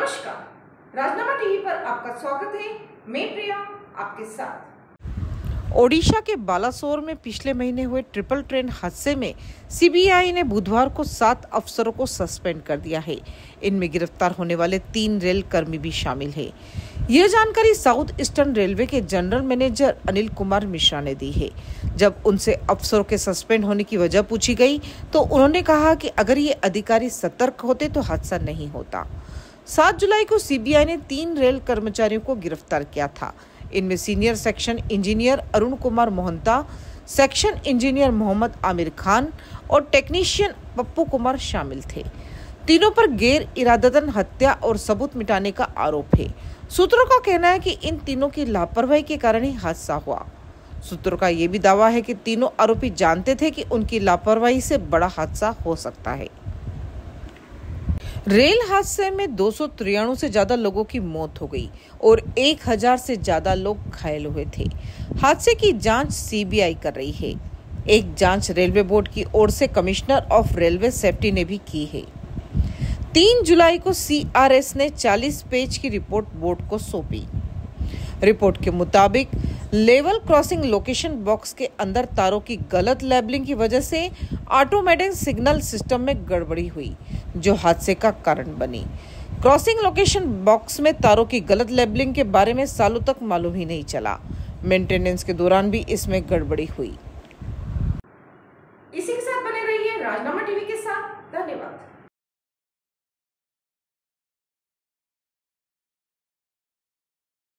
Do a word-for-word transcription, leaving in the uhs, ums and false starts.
नमस्कार, राजनामा टीवी पर आपका स्वागत है। मैं प्रिया आपके साथ। ओडिशा के बालासोर में पिछले महीने हुए ट्रिपल ट्रेन हादसे में सीबीआई ने बुधवार को सात अफसरों को सस्पेंड कर दिया है। इनमें गिरफ्तार होने वाले तीन रेल कर्मी भी शामिल हैं। यह जानकारी साउथ ईस्टर्न रेलवे के जनरल मैनेजर अनिल कुमार मिश्रा ने दी है। जब उनसे अफसरों के सस्पेंड होने की वजह पूछी गई तो उन्होंने कहा कि अगर ये अधिकारी सतर्क होते तो हादसा नहीं होता। सात जुलाई को सीबीआई ने तीन रेल कर्मचारियों को गिरफ्तार किया था। इनमें senior section engineer Arun Kumar Mohanta, section engineer Mohammad Aamir Khan और टेक्नीशियन पप्पू कुमार शामिल थे। तीनों पर गैर इरादतन हत्या और सबूत मिटाने का आरोप है। सूत्रों का कहना है कि इन तीनों की लापरवाही के कारण ही हादसा हुआ। सूत्रों का यह भी दावा है कि तीनों आरोपी जानते थे कि उनकी लापरवाही से बड़ा हादसा हो सकता है। रेल हादसे में दो सौ तिरानवे से ज्यादा लोगों की मौत हो गई और एक हज़ार से ज्यादा लोग घायल हुए थे। हादसे की जांच सीबीआई कर रही है। एक जांच रेलवे बोर्ड की ओर से कमिश्नर ऑफ रेलवे सेफ्टी ने भी की है। तीन जुलाई को सीआरएस ने चालीस पेज की रिपोर्ट बोर्ड को सौंपी। रिपोर्ट के मुताबिक लेवल क्रॉसिंग लोकेशन बॉक्स के अंदर तारों की गलत लेबलिंग की वजह से ऑटोमेटिक सिग्नल सिस्टम में गड़बड़ी हुई, जो हादसे का कारण बनी। क्रॉसिंग लोकेशन बॉक्स में तारों की गलत लेबलिंग के बारे में सालों तक मालूम ही नहीं चला। मेंटेनेंस के दौरान भी इसमें गड़बड़ी हुई।